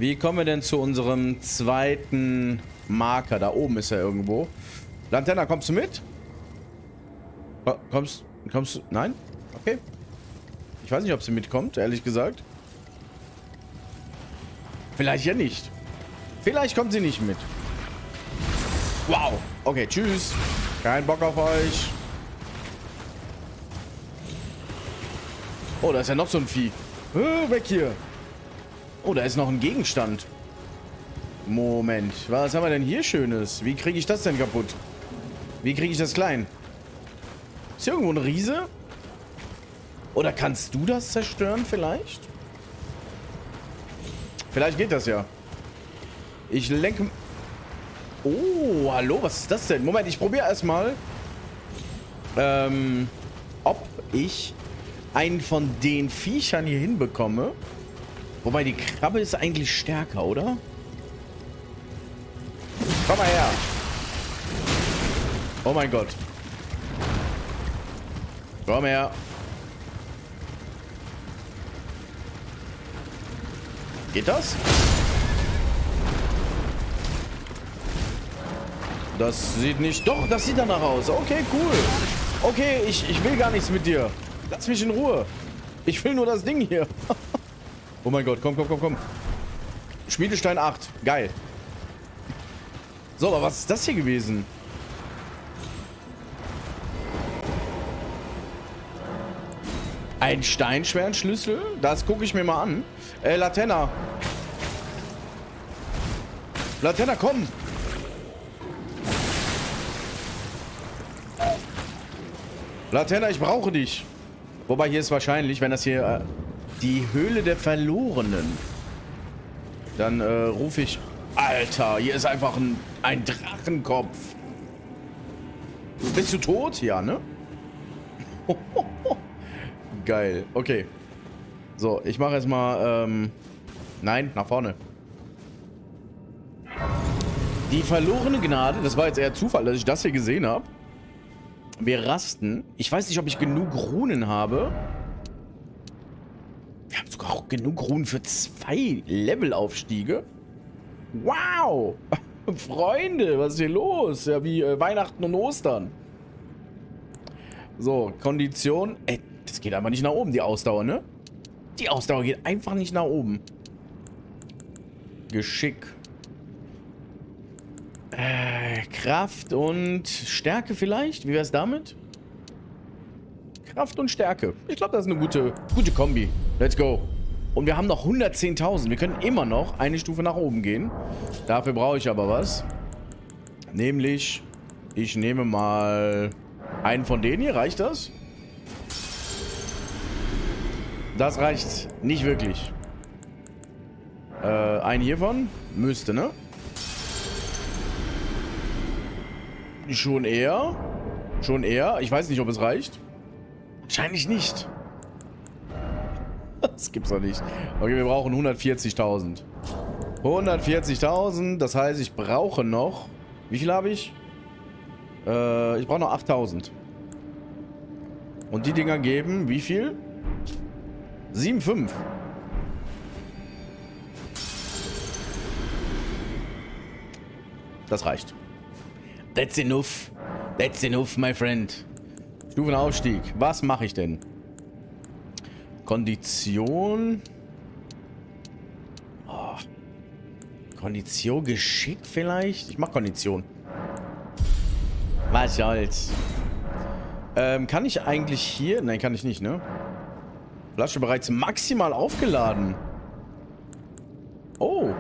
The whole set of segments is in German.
Wie kommen wir denn zu unserem zweiten Marker? Da oben ist er irgendwo. Lanterna, kommst du mit? Kommst du? Nein? Okay. Ich weiß nicht, ob sie mitkommt, ehrlich gesagt. Vielleicht ja nicht. Vielleicht kommt sie nicht mit. Wow. Okay, tschüss. Kein Bock auf euch. Oh, da ist ja noch so ein Vieh. Weg hier. Oh, da ist noch ein Gegenstand. Moment. Was haben wir denn hier Schönes? Wie kriege ich das denn kaputt? Wie kriege ich das klein? Ist hier irgendwo ein Riese? Oder kannst du das zerstören vielleicht? Vielleicht geht das ja. Ich lenke... Oh, hallo, was ist das denn? Moment, ich probiere erstmal, ob ich einen von den Viechern hier hinbekomme. Wobei die Krabbe ist eigentlich stärker, oder? Komm mal her. Oh mein Gott. Komm her. Geht das? Das sieht nicht... Doch, das sieht danach aus. Okay, cool. Okay, ich will gar nichts mit dir. Lass mich in Ruhe. Ich will nur das Ding hier. Oh mein Gott, komm, komm, komm, komm. Schmiedestein 8. Geil. So, aber was ist das hier gewesen? Ein Steinschwertschlüssel? Das gucke ich mir mal an. Latenna. Latenna, komm. Latenna, ich brauche dich. Wobei hier ist wahrscheinlich, wenn das hier die Höhle der Verlorenen. Dann rufe ich... Alter, hier ist einfach ein Drachenkopf. Bist du tot? Ja, ne? Geil. Okay. So, ich mache erstmal... nein, nach vorne. Die verlorene Gnade. Das war jetzt eher Zufall, dass ich das hier gesehen habe. Wir rasten. Ich weiß nicht, ob ich genug Runen habe. Wir haben sogar auch genug Runen für 2 Levelaufstiege. Wow! Freunde, was ist hier los? Ja, wie Weihnachten und Ostern. So, Kondition. Das geht einfach nicht nach oben, die Ausdauer, ne? Die Ausdauer geht einfach nicht nach oben. Geschick. Kraft und Stärke vielleicht? Wie wäre es damit? Kraft und Stärke. Ich glaube, das ist eine gute Kombi. Let's go. Und wir haben noch 110.000. Wir können immer noch eine Stufe nach oben gehen. Dafür brauche ich aber was. Nämlich, ich nehme mal einen von denen hier. Reicht das? Das reicht nicht wirklich. Einen hiervon? Müsste, ne? Schon eher. Schon eher. Ich weiß nicht, ob es reicht. Wahrscheinlich nicht. Das gibt's doch nicht. Okay, wir brauchen 140.000. 140.000. Das heißt, ich brauche noch... Wie viel habe ich? Ich brauche noch 8.000. Und die Dinger geben wie viel? 7,5. Das reicht. That's enough. That's enough, my friend. Stufenaufstieg. Was mache ich denn? Kondition. Oh. Kondition, Geschick vielleicht? Ich mache Kondition. Was soll's? Kann ich eigentlich hier... Nein, kann ich nicht, ne? Flasche bereits maximal aufgeladen. Oh.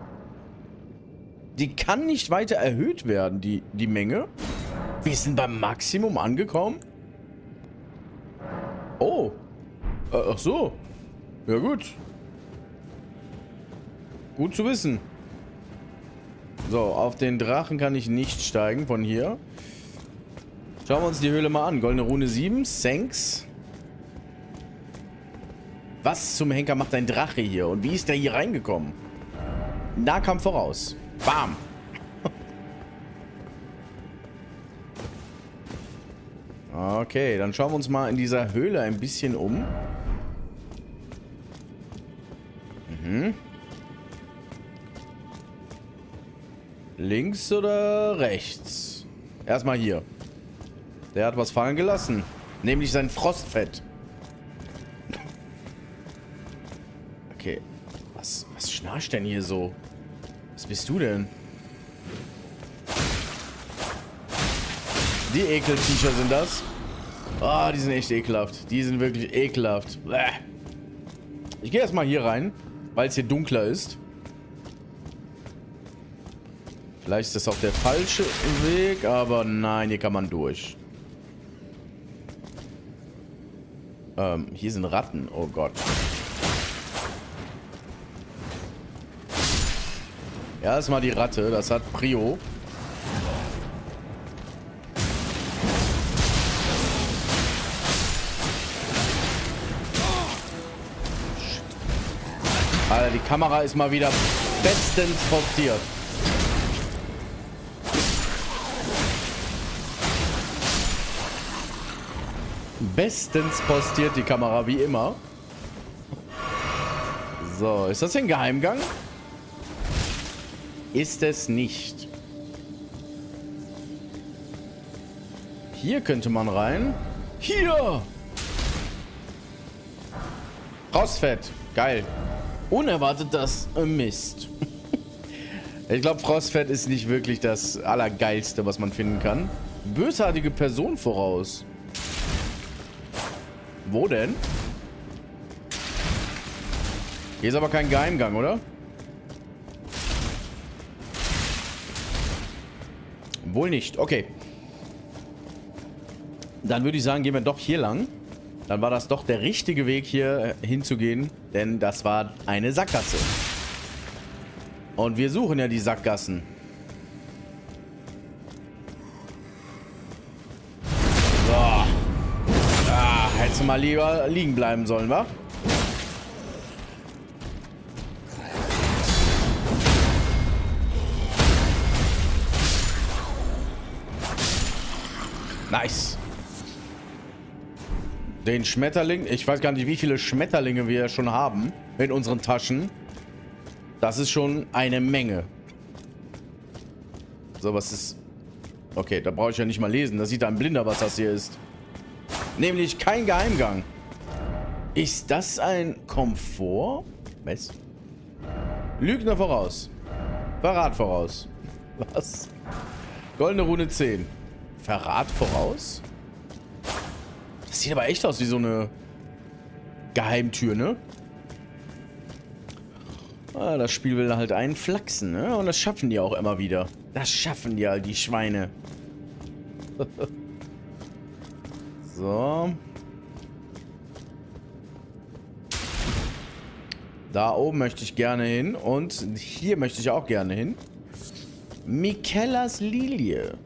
Die kann nicht weiter erhöht werden, die Menge. Wir sind beim Maximum angekommen. Oh. Ach so. Ja gut. Gut zu wissen. So, auf den Drachen kann ich nicht steigen von hier. Schauen wir uns die Höhle mal an. Goldene Rune 7. Thanks. Was zum Henker macht ein Drache hier? Und wie ist der hier reingekommen? Nahkampf voraus. Bam. Okay, dann schauen wir uns mal in dieser Höhle ein bisschen um. Links oder rechts? Erstmal hier. Der hat was fallen gelassen. Nämlich sein Frostfett. Okay. Was schnarcht denn hier so? Was bist du denn? Die Ekelviecher sind das. Ah, die sind echt ekelhaft. Die sind wirklich ekelhaft. Bäh. Ich gehe erstmal hier rein, weil es hier dunkler ist. Vielleicht ist das auch der falsche Weg, aber nein, hier kann man durch. Hier sind Ratten. Oh Gott. Ja, das ist mal die Ratte. Das hat Prio. Alter, die Kamera ist mal wieder bestens postiert. Bestens postiert die Kamera, wie immer. So, ist das ein Geheimgang? Ist es nicht. Hier könnte man rein. Hier! Frostfett. Geil. Unerwartet das Mist. Ich glaube, Frostfett ist nicht wirklich das Allergeilste, was man finden kann. Bösartige Person voraus. Wo denn? Hier ist aber kein Geheimgang, oder? Wohl nicht. Okay. Dann würde ich sagen, gehen wir doch hier lang. Dann war das doch der richtige Weg, hier hinzugehen. Denn das war eine Sackgasse. Und wir suchen ja die Sackgassen. So. Ah, hättest du mal lieber liegen bleiben sollen, wa? Nice. Den Schmetterling. Ich weiß gar nicht, wie viele Schmetterlinge wir schon haben in unseren Taschen. Das ist schon eine Menge. So, was ist... Okay, da brauche ich ja nicht mal lesen. Da sieht ein Blinder, was das hier ist. Nämlich kein Geheimgang. Ist das ein Komfort? Was? Lügner voraus. Verrat voraus. Was? Goldene Rune 10. Verrat voraus? Das sieht aber echt aus wie so eine Geheimtür, ne? Ah, das Spiel will halt einen flachsen, ne? Und das schaffen die auch immer wieder. Das schaffen die halt, die Schweine. So. Da oben möchte ich gerne hin. Und hier möchte ich auch gerne hin. Mikellas Lilie.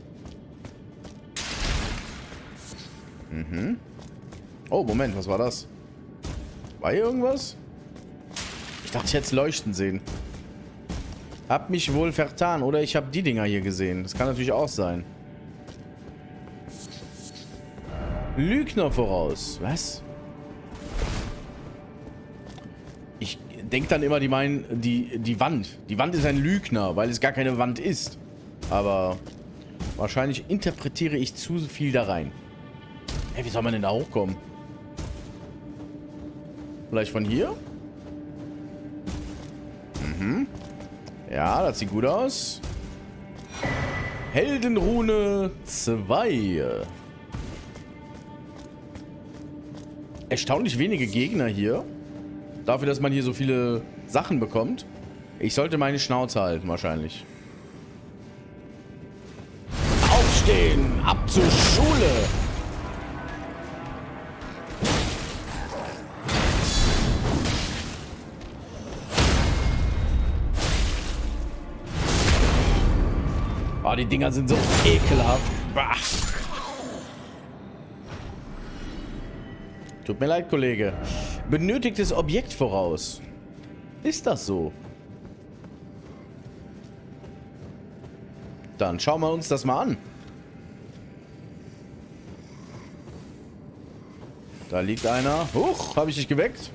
Mhm. Oh, Moment, was war das? War hier irgendwas? Ich dachte, ich hätte es leuchten sehen. Hab mich wohl vertan. Oder ich habe die Dinger hier gesehen. Das kann natürlich auch sein. Lügner voraus. Was? Ich denke dann immer, die meinen die Wand. Die Wand ist ein Lügner, weil es gar keine Wand ist. Aber wahrscheinlich interpretiere ich zu viel da rein. Hey, wie soll man denn da hochkommen? Vielleicht von hier? Mhm. Ja, das sieht gut aus. Heldenrune 2. Erstaunlich wenige Gegner hier. Dafür, dass man hier so viele Sachen bekommt. Ich sollte meine Schnauze halten, wahrscheinlich. Aufstehen! Ab zur Schule! Oh, die Dinger sind so ekelhaft. Bah. Tut mir leid, Kollege. Benötigtes Objekt voraus. Ist das so? Dann schauen wir uns das mal an. Da liegt einer. Huch, habe ich dich geweckt?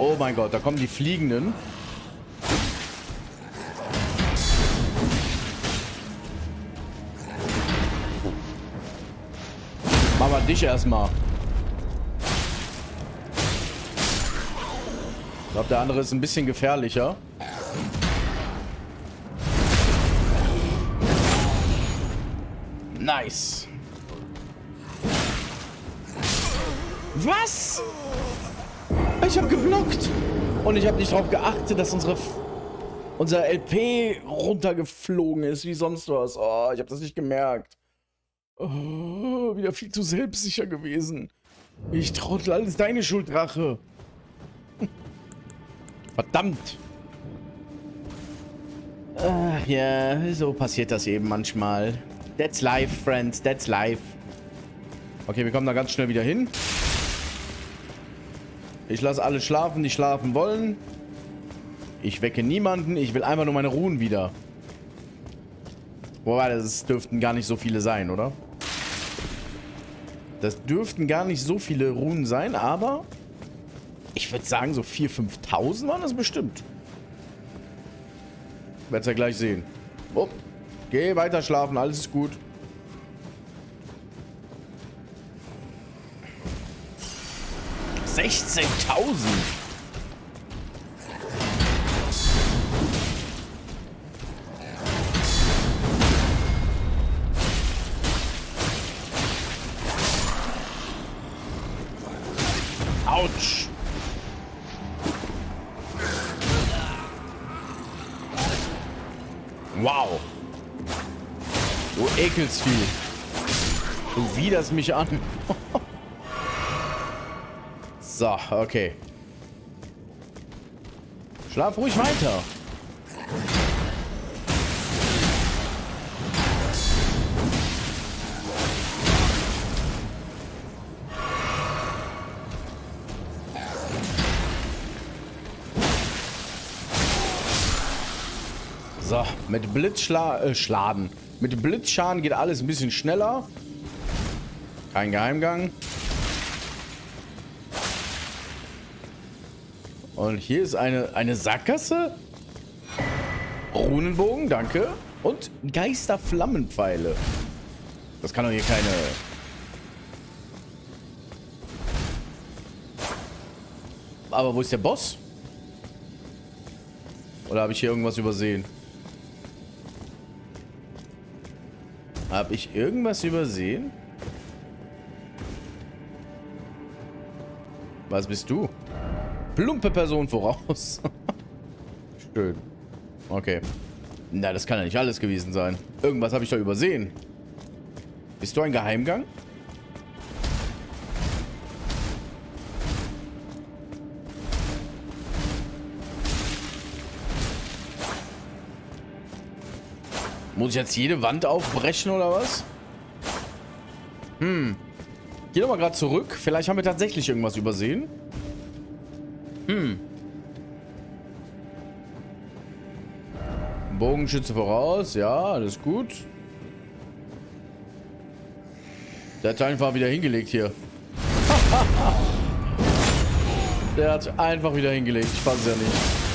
Oh mein Gott, da kommen die Fliegenden. Machen wir dich erstmal. Ich glaube, der andere ist ein bisschen gefährlicher. Nice. Was? Ich habe geblockt. Und ich habe nicht darauf geachtet, dass unser LP runtergeflogen ist, wie sonst was. Oh, ich habe das nicht gemerkt. Oh, wieder viel zu selbstsicher gewesen. Ich trottel, alles deine Schuld, Drache. Verdammt. Ach ja, so passiert das eben manchmal. That's life, friends. That's life. Okay, wir kommen da ganz schnell wieder hin. Ich lasse alle schlafen, die schlafen wollen. Ich wecke niemanden. Ich will einfach nur meine Ruhen wieder. Wobei, das dürften gar nicht so viele sein, oder? Das dürften gar nicht so viele Runen sein, aber ich würde sagen, so 4.000, 5.000 waren das bestimmt. Werdet ihr ja gleich sehen. Oh, geh weiter schlafen, alles ist gut. $16.000. Autsch. Wow. Du ekelst viel. Du widerst mich an. So, okay. Schlaf ruhig weiter. So, mit Blitzschladen. Mit Blitzschaden geht alles ein bisschen schneller. Kein Geheimgang. Und hier ist eine Sackgasse. Runenbogen, danke. Und Geisterflammenpfeile. Das kann doch hier keine... Aber wo ist der Boss? Oder habe ich hier irgendwas übersehen? Habe ich irgendwas übersehen? Was bist du? Plumpe Person voraus. Schön. Okay. Na, das kann ja nicht alles gewesen sein. Irgendwas habe ich doch übersehen. Bist du ein Geheimgang? Muss ich jetzt jede Wand aufbrechen oder was? Geh doch mal gerade zurück. Vielleicht haben wir tatsächlich irgendwas übersehen. Bogenschütze voraus. Ja, alles gut. Der hat einfach wieder hingelegt hier. Der hat einfach wieder hingelegt. Ich fasse es ja nicht.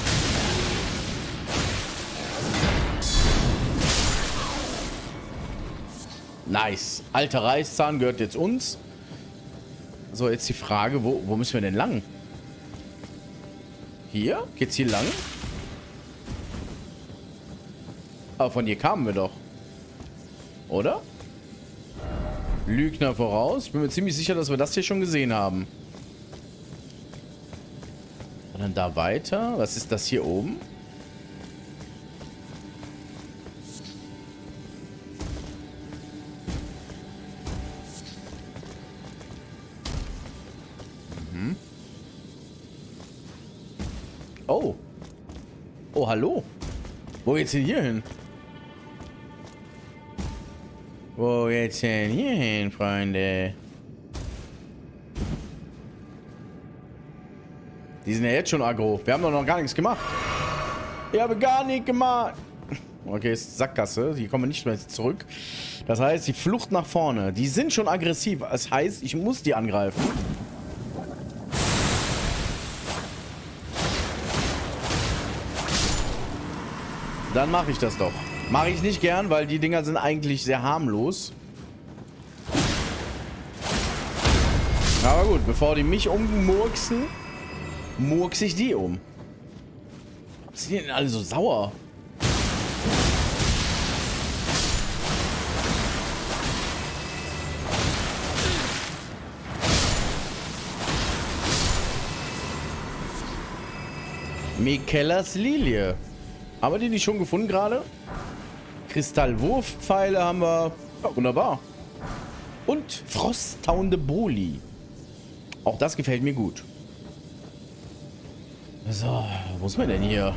Nice. Alter Reißzahn gehört jetzt uns. So, jetzt die Frage, wo müssen wir denn lang? Hier? Geht's hier lang? Aber von hier kamen wir doch. Oder? Lügner voraus. Ich bin mir ziemlich sicher, dass wir das hier schon gesehen haben. Und dann da weiter. Was ist das hier oben? Oh. Oh, hallo. Wo geht's denn hier hin? Wo geht's denn hier hin, Freunde? Die sind ja jetzt schon aggro. Wir haben doch noch gar nichts gemacht. Ich habe gar nichts gemacht. Okay, ist Sackgasse. Die kommen nicht mehr zurück. Das heißt, die Flucht nach vorne. Die sind schon aggressiv. Das heißt, ich muss die angreifen. Dann mache ich das doch. Mache ich nicht gern, weil die Dinger sind eigentlich sehr harmlos. Aber gut, bevor die mich ummurksen, murks ich die um. Warum sind die denn alle so sauer? Mikellas Lilie. Haben wir die nicht schon gefunden gerade? Kristallwurfpfeile haben wir. Ja, wunderbar. Und frosttauende Boli. Auch das gefällt mir gut. So, wo ist man denn hier?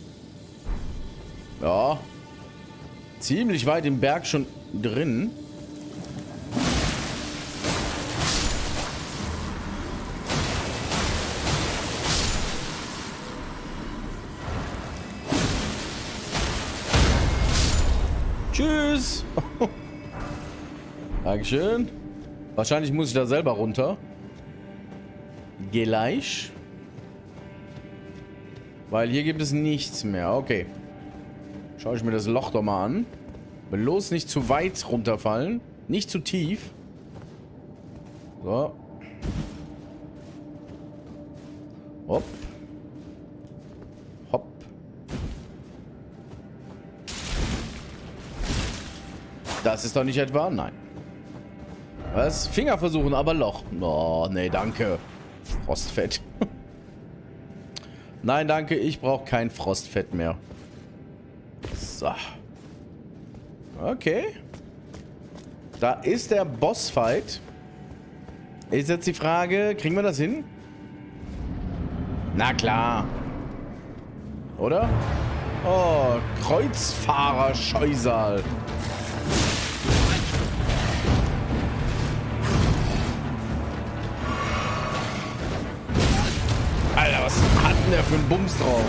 Ja. Ziemlich weit im Berg schon drin. Tschüss. Dankeschön. Wahrscheinlich muss ich da selber runter. Gleich. Weil hier gibt es nichts mehr. Okay. Schaue ich mir das Loch doch mal an. Bloß nicht zu weit runterfallen. Nicht zu tief. So. Hopp. Hopp. Das ist doch nicht etwa? Nein. Was? Finger versuchen, aber Loch. Oh, nee, danke. Frostfett. Nein, danke. Ich brauche kein Frostfett mehr. So. Okay. Da ist der Bossfight. Ist jetzt die Frage, kriegen wir das hin? Na klar. Oder? Oh, Kreuzfahrer-Scheusal. Alter, was hat denn der für einen Bums drauf?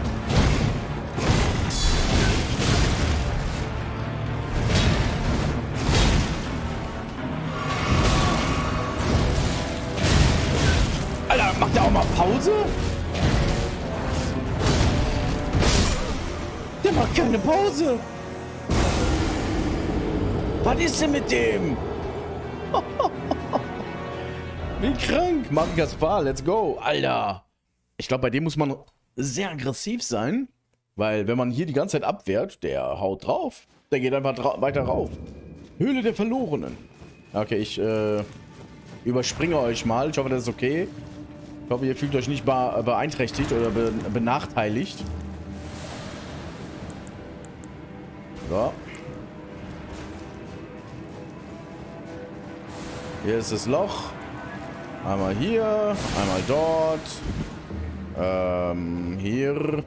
Alter, macht der auch mal Pause? Der macht keine Pause. Was ist denn mit dem? Wie krank. Mann, Gaspar, let's go. Alter. Ich glaube, bei dem muss man sehr aggressiv sein. Weil, wenn man hier die ganze Zeit abwehrt, der haut drauf. Der geht einfach weiter rauf. Höhle der Verlorenen. Okay, ich überspringe euch mal. Ich hoffe, das ist okay. Ich hoffe, ihr fühlt euch nicht beeinträchtigt oder benachteiligt. So. Hier ist das Loch. Einmal hier, einmal dort. Hier.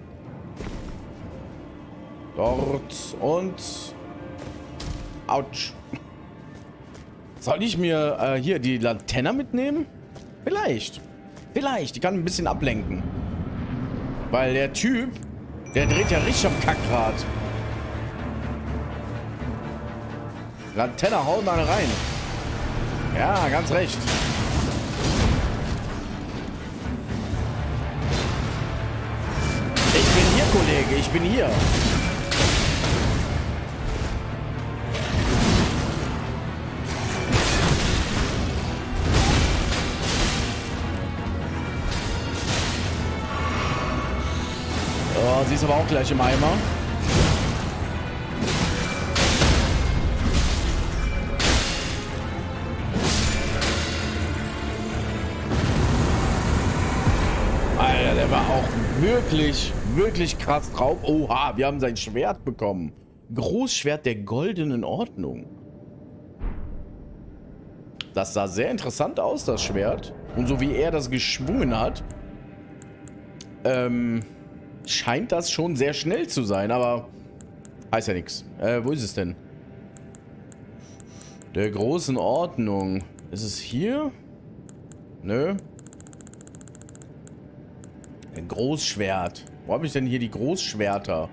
Dort und... Autsch. Soll ich mir hier die Laterne mitnehmen? Vielleicht. Vielleicht. Die kann ein bisschen ablenken. Weil der Typ, der dreht ja richtig am Kackrad. Laterne, haut mal rein. Ja, ganz recht. Ich bin hier, Kollege. Ich bin hier. Oh, sie ist aber auch gleich im Eimer. Alter, der war auch wirklich, wirklich krass drauf. Oha, wir haben sein Schwert bekommen. Großschwert der goldenen Ordnung. Das sah sehr interessant aus, das Schwert. Und so wie er das geschwungen hat, scheint das schon sehr schnell zu sein, aber heißt ja nichts. Wo ist es denn? Der großen Ordnung. Ist es hier? Nö. Ein Großschwert. Wo habe ich denn hier die Großschwerter?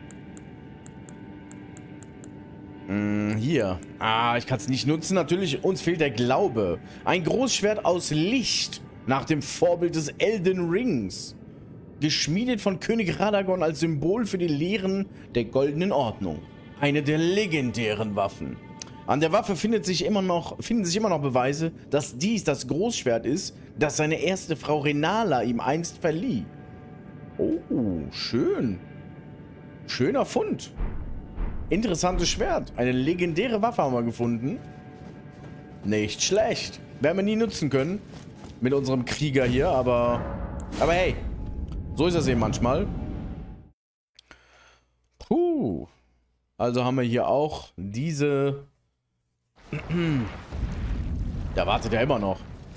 Hier. Ah, ich kann es nicht nutzen. Natürlich, uns fehlt der Glaube. Ein Großschwert aus Licht. Nach dem Vorbild des Elden Rings. Geschmiedet von König Radagon als Symbol für die Lehren der Goldenen Ordnung. Eine der legendären Waffen. An der Waffe finden sich immer noch Beweise, dass dies das Großschwert ist, das seine erste Frau Renala ihm einst verlieh. Oh, schön. Schöner Fund. Interessantes Schwert. Eine legendäre Waffe haben wir gefunden. Nicht schlecht. Werden wir nie nutzen können. Mit unserem Krieger hier, aber hey. So ist das eben manchmal. Puh. Also haben wir hier auch diese... Da wartet er immer noch.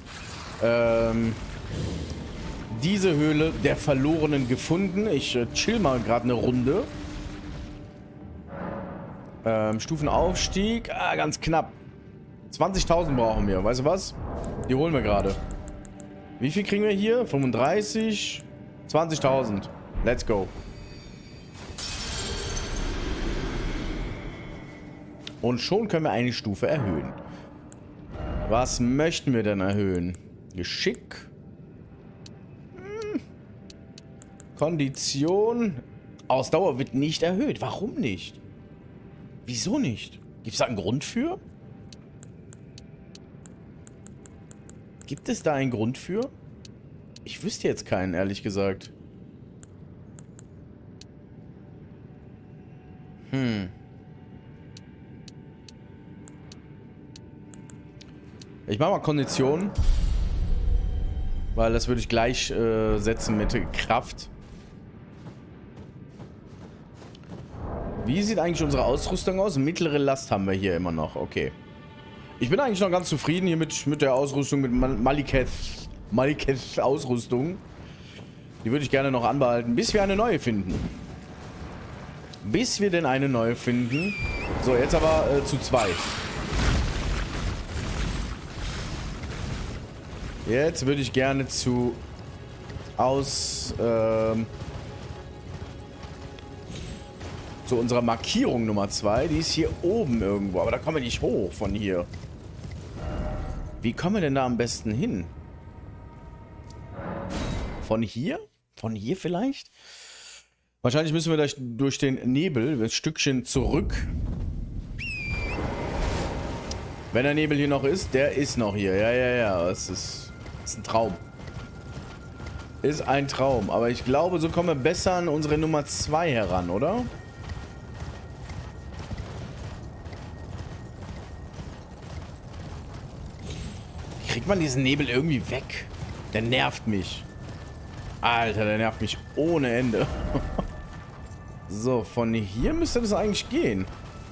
Diese Höhle der Verlorenen gefunden. Ich chill mal gerade eine Runde. Stufenaufstieg. Ah, ganz knapp. 20.000 brauchen wir. Weißt du was? Die holen wir gerade. Wie viel kriegen wir hier? 35. 20.000. Let's go. Und schon können wir eine Stufe erhöhen. Was möchten wir denn erhöhen? Geschick. Kondition. Ausdauer wird nicht erhöht. Warum nicht? Wieso nicht? Gibt es da einen Grund für? Gibt es da einen Grund für? Ich wüsste jetzt keinen, ehrlich gesagt. Ich mache mal Kondition. Weil das würde ich gleich setzen mit Kraft. Wie sieht eigentlich unsere Ausrüstung aus? Mittlere Last haben wir hier immer noch. Okay. Ich bin eigentlich noch ganz zufrieden hier mit der Ausrüstung, mit Malikeths Ausrüstung. Die würde ich gerne noch anbehalten, bis wir eine neue finden. Bis wir denn eine neue finden. So, jetzt aber zu 2. Jetzt würde ich gerne zu unserer Markierung Nummer 2. Die ist hier oben irgendwo, aber da kommen wir nicht hoch von hier. Wie kommen wir denn da am besten hin? Von hier? Von hier vielleicht? Wahrscheinlich müssen wir durch den Nebel ein Stückchen zurück. Wenn der Nebel hier noch ist, der ist noch hier. Ja. Es ist ein Traum. Ist ein Traum. Aber ich glaube, so kommen wir besser an unsere Nummer 2 heran, oder? Kriegt man diesen Nebel irgendwie weg? Der nervt mich. Alter, der nervt mich ohne Ende. So, von hier müsste das eigentlich gehen.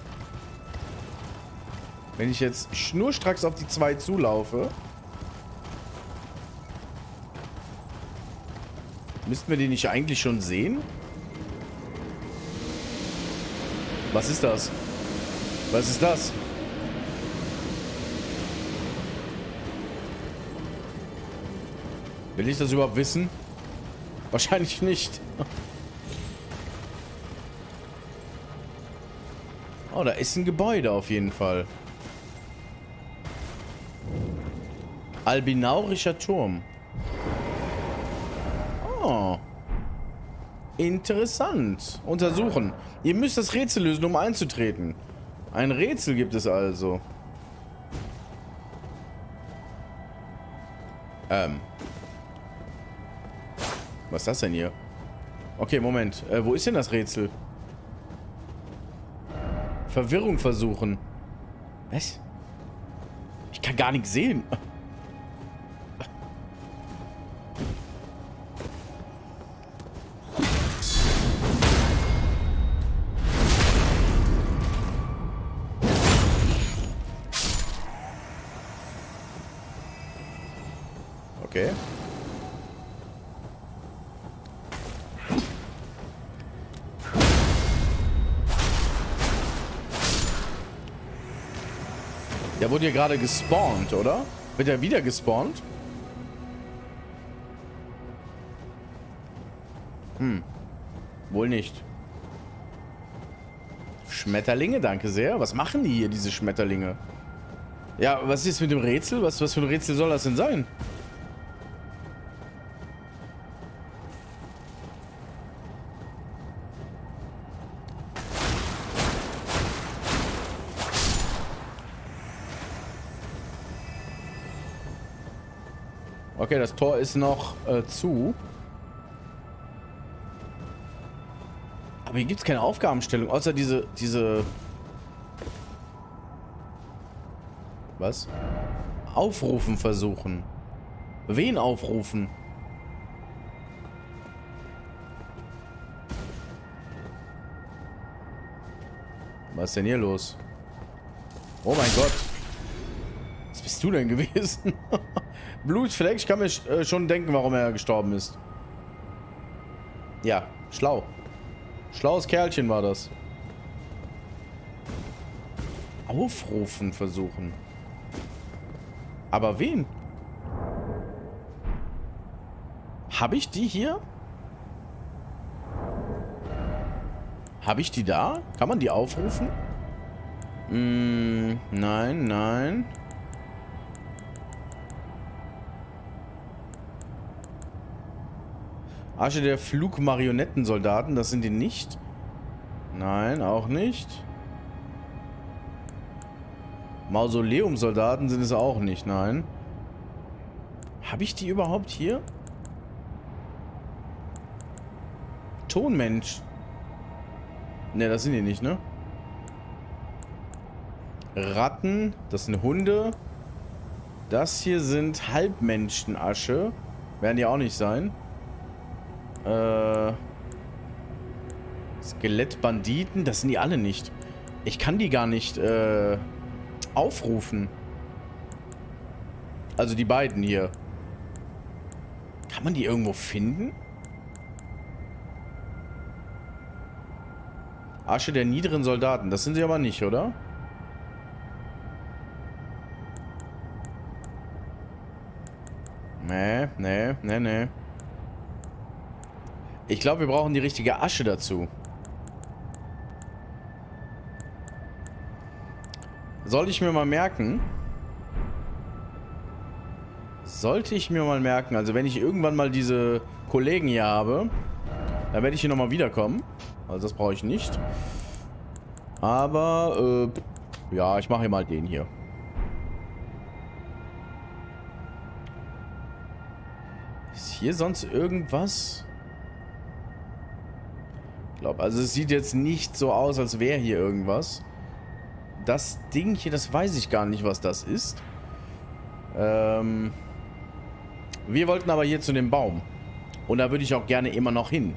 Wenn ich jetzt schnurstracks auf die 2 zulaufe, müssten wir die nicht eigentlich schon sehen? Was ist das? Was ist das? Will ich das überhaupt wissen? Wahrscheinlich nicht. Oh, da ist ein Gebäude auf jeden Fall. Albinaurischer Turm. Oh. Interessant. Untersuchen. Ihr müsst das Rätsel lösen, um einzutreten. Ein Rätsel gibt es also. Was ist das denn hier? Okay, Moment. Wo ist denn das Rätsel? Verwirrung versuchen. Was? Ich kann gar nichts sehen. Okay. Der wurde hier gerade gespawnt, oder? Wird er wieder gespawnt? Wohl nicht. Schmetterlinge, danke sehr. Was machen die hier, diese Schmetterlinge? Ja, was ist mit dem Rätsel? Was für ein Rätsel soll das denn sein? Okay, das Tor ist noch zu. Aber hier gibt es keine Aufgabenstellung, außer diese... Was? Aufrufen versuchen. Wen aufrufen? Was ist denn hier los? Oh mein Gott. Was bist du denn gewesen? Blutfleck, ich kann mir schon denken, warum er gestorben ist. Ja, schlau. Schlaues Kerlchen war das. Aufrufen versuchen. Aber wen? Habe ich die hier? Habe ich die da? Kann man die aufrufen? Nein, nein. Asche der Flugmarionettensoldaten, das sind die nicht. Nein, auch nicht. Mausoleumsoldaten sind es auch nicht, nein. Habe ich die überhaupt hier? Tonmensch. Ne, das sind die nicht, ne? Ratten, das sind Hunde. Das hier sind Halbmenschenasche. Werden die auch nicht sein. Skelettbanditen, das sind die alle nicht. Ich kann die gar nicht aufrufen. Also die beiden hier. Kann man die irgendwo finden? Asche der niederen Soldaten. Das sind sie aber nicht, oder? Nee. Ich glaube, wir brauchen die richtige Asche dazu. Sollte ich mir mal merken. Sollte ich mir mal merken. Also wenn ich irgendwann mal diese Kollegen hier habe, dann werde ich hier nochmal wiederkommen. Also das brauche ich nicht. Aber, ja, ich mache hier mal den hier. Ist hier sonst irgendwas? Ich glaube, also es sieht jetzt nicht so aus, als wäre hier irgendwas. Das Ding hier, das weiß ich gar nicht, was das ist. Wir wollten aber hier zu dem Baum. Und da würde ich auch gerne immer noch hin.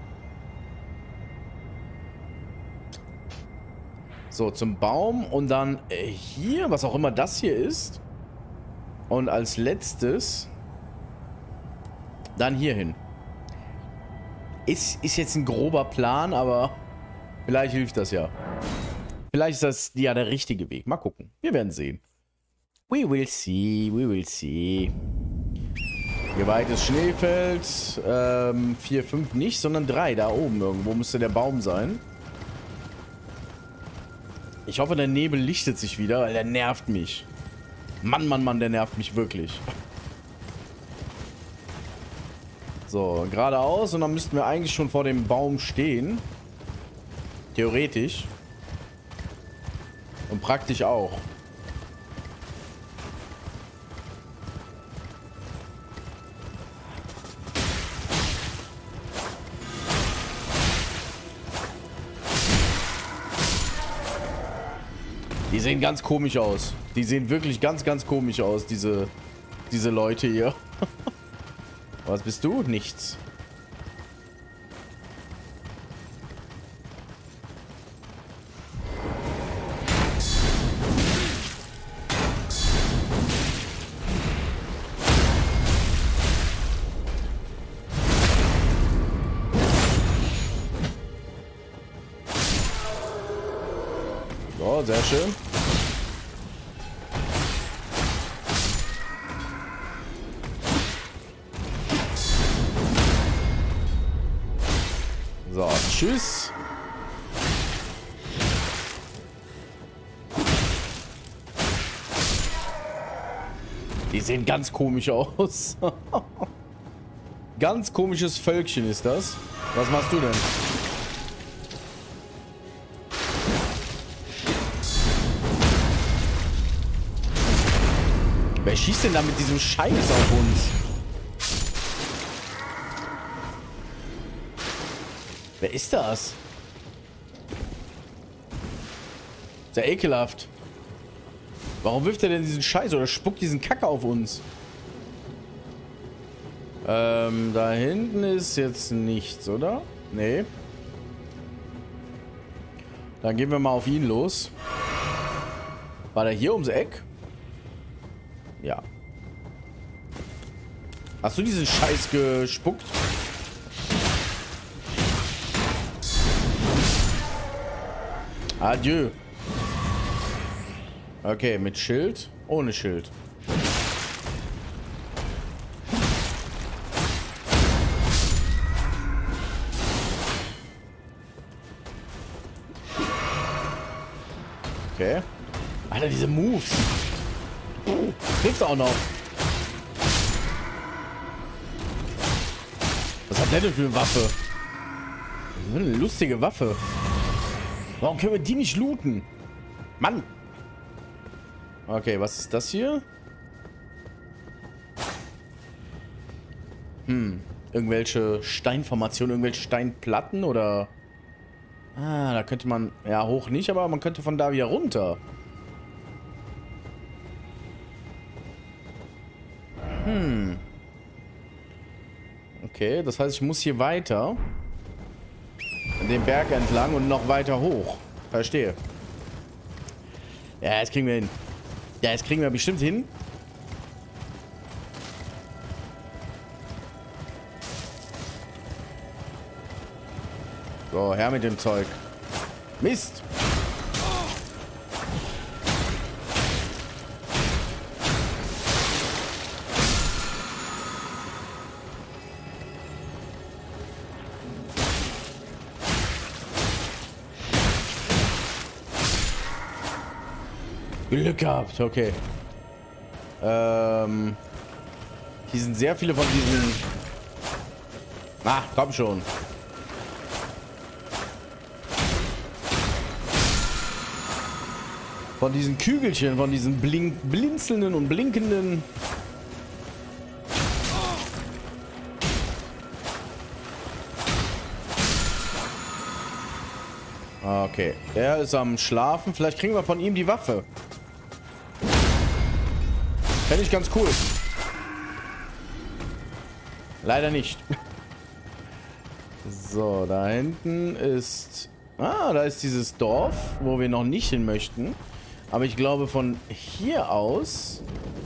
So, zum Baum und dann hier, was auch immer das hier ist. Und als letztes dann hier hin. Ist jetzt ein grober Plan, aber vielleicht hilft das ja. Vielleicht ist das ja der richtige Weg. Mal gucken. Wir werden sehen. We will see, we will see. Geweihtes Schneefeld. 4, 5 nicht, sondern 3. Da oben irgendwo müsste der Baum sein. Ich hoffe, der Nebel lichtet sich wieder, weil der nervt mich. Mann, der nervt mich wirklich. So, geradeaus und dann müssten wir eigentlich schon vor dem Baum stehen. Theoretisch. Und praktisch auch. Die sehen ganz komisch aus. Die sehen wirklich ganz komisch aus, diese Leute hier. Was bist du? Nichts. So, sehr schön. So, tschüss. Die sehen ganz komisch aus. Ganz komisches Völkchen ist das. Was machst du denn? Wer schießt denn da mit diesem Scheiß auf uns? Wer ist das? Sehr ekelhaft. Warum wirft er denn diesen Scheiß oder spuckt diesen Kacke auf uns? Da hinten ist jetzt nichts, oder? Nee. Dann gehen wir mal auf ihn los. War der hier ums Eck? Ja. Hast du diesen Scheiß gespuckt? Adieu. Okay, mit Schild? Ohne Schild. Okay. Alter, diese Moves. Kriegst du auch noch. Was hat der denn für eine Waffe? So eine lustige Waffe. Warum können wir die nicht looten? Mann. Okay, was ist das hier? Irgendwelche Steinformationen, irgendwelche Steinplatten oder... Ah, da könnte man... Ja, hoch nicht, aber man könnte von da wieder runter. Okay, das heißt, ich muss hier weiter. Den Berg entlang und noch weiter hoch. Verstehe. Ja, jetzt kriegen wir hin. Ja, jetzt kriegen wir bestimmt hin. So, her mit dem Zeug. Mist. Glück gehabt, okay. Hier sind sehr viele von diesen... Ah, komm schon. Von diesen Kügelchen, von diesen blinzelnden und blinkenden... Okay, er ist am Schlafen. Vielleicht kriegen wir von ihm die Waffe. Fände ich ganz cool. Leider nicht. So, da hinten ist... Ah, da ist dieses Dorf, wo wir noch nicht hin möchten. Aber ich glaube, von hier aus...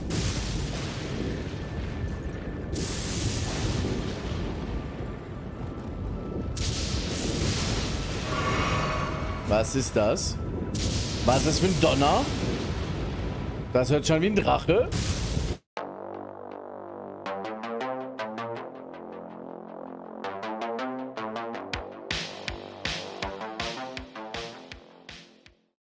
Was ist das? Was ist das für ein Donner? Das hört schon wie ein Drache.